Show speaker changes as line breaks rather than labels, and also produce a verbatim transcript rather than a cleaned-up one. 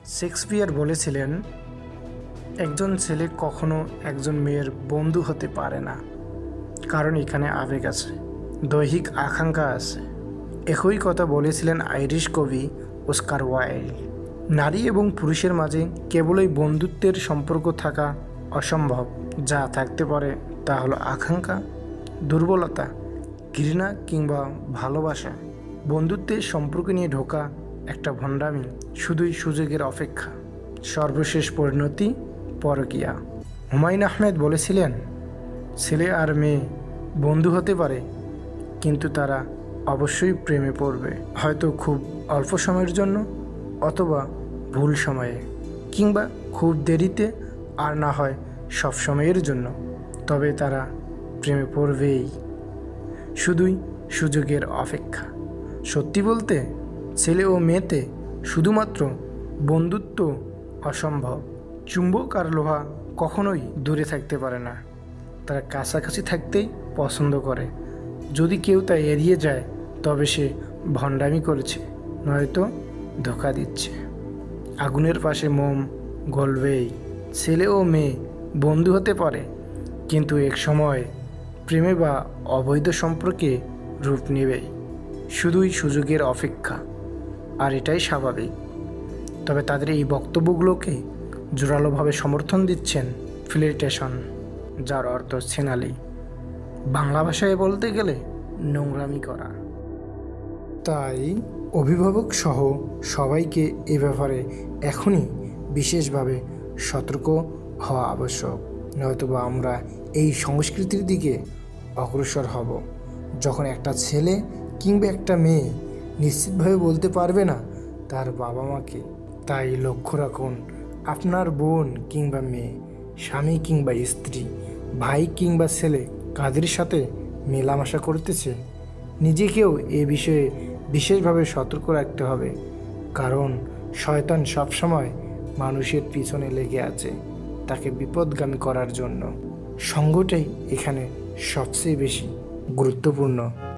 Shakespeare বলেছিলেন, একজন ছেলে কখনো একজন মেয়ের বন্ধু হতে পারে না, কারণ এখানে আবেগ আছে, দৈহিক আকাঙ্ক্ষা আছে। একই কথা বলেছিলেন আইরিশ কবি অস্কার ওয়াইল্ড। নারী এবং পুরুষের মাঝে কেবলই বন্ধুত্বের সম্পর্ক থাকা অসম্ভব। যা থাকতে পারে তা হলো আকাঙ্ক্ষা, দুর্বলতা, ঘৃণা কিংবা ভালোবাসা। বন্ধুত্বের সম্পর্ক নিয়ে ঢোকা একটা ভণ্ডামি, শুধুই সুযোগের অপেক্ষা। সর্বশেষ পরিণতি পরকীয়া। হুমায়ুন আহমেদ বলেছিলেন, ছেলে আর মেয়ে বন্ধু হতে পারে, কিন্তু তারা অবশ্যই প্রেমে পড়বে, হয়তো খুব অল্প সময়ের জন্য, অথবা ভুল সময়ে, কিংবা খুব দেরিতে, আর না হয় সব সময়ের জন্য। তবে তারা প্রেমে পড়বেই, শুধুই সুযোগের অপেক্ষা। সত্যি বলতে, ছেলে ও মেয়েতে শুধুমাত্র বন্ধুত্ব অসম্ভব। চুম্বক আর লোহা কখনোই দূরে থাকতে পারে না, তারা কাছাকাছি থাকতেই পছন্দ করে। যদি কেউ তা এড়িয়ে যায়, তবে সে ভণ্ডামি করেছে, নয়তো ধোঁকা দিচ্ছে। আগুনের পাশে মোম গলবেই। ছেলে ও মেয়ে বন্ধু হতে পারে, কিন্তু এক সময় প্রেমে বা অবৈধ সম্পর্কে রূপ নেবেই, শুধুই সুযোগের অপেক্ষা। আর এটাই স্বাভাবিক। তবে তাদের এই বক্তব্যগুলোকে জোরালোভাবে সমর্থন দিচ্ছেন ফ্লির্টেশন, যার অর্থ ছেনালি। বাংলা ভাষায় বলতে গেলে নোংরামি করা। তাই অভিভাবক সহ সবাইকে এ ব্যাপারে এখনই বিশেষভাবে সতর্ক হওয়া আবশ্যক, নয়তোবা আমরা এই সংস্কৃতির দিকে অগ্রসর হব, যখন একটা ছেলে কিংবা একটা মেয়ে নিশ্চিতভাবে বলতে পারবে না তার বাবা মাকে। তাই লক্ষ্য রাখুন, আপনার বোন কিংবা মেয়ে, স্বামী কিংবা স্ত্রী, ভাই কিংবা ছেলে কাদের সাথে মেলামেশা করতেছে। নিজেকেও এ বিষয়ে বিশেষভাবে সতর্ক রাখতে হবে, কারণ শয়তান সবসময় মানুষের পিছনে লেগে আছে তাকে বিপদগামী করার জন্য। সঙ্গটাই এখানে সবচেয়ে বেশি গুরুত্বপূর্ণ।